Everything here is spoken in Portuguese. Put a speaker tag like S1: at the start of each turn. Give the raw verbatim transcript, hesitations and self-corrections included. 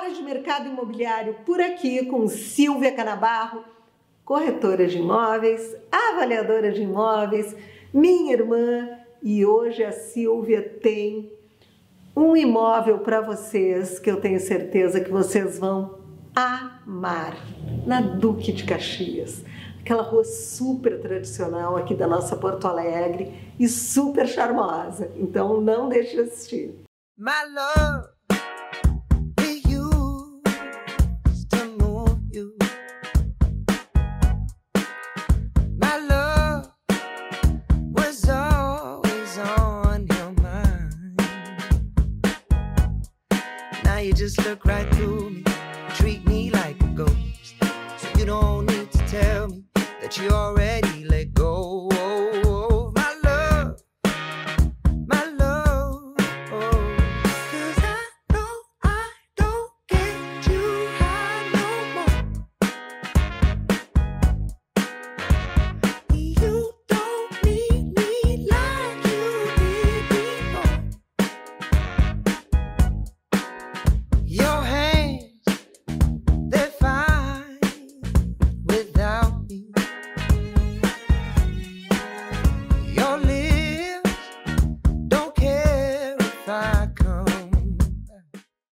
S1: Hora de Mercado Imobiliário por aqui com Silvia Canabarro, corretora de imóveis, avaliadora de imóveis, minha irmã, e hoje a Silvia tem um imóvel para vocês que eu tenho certeza que vocês vão amar, na Duque de Caxias, aquela rua super tradicional aqui da nossa Porto Alegre e super charmosa, então não deixe de assistir.
S2: My love. You just look right through me, treat me like a ghost. So you don't need to tell me that you already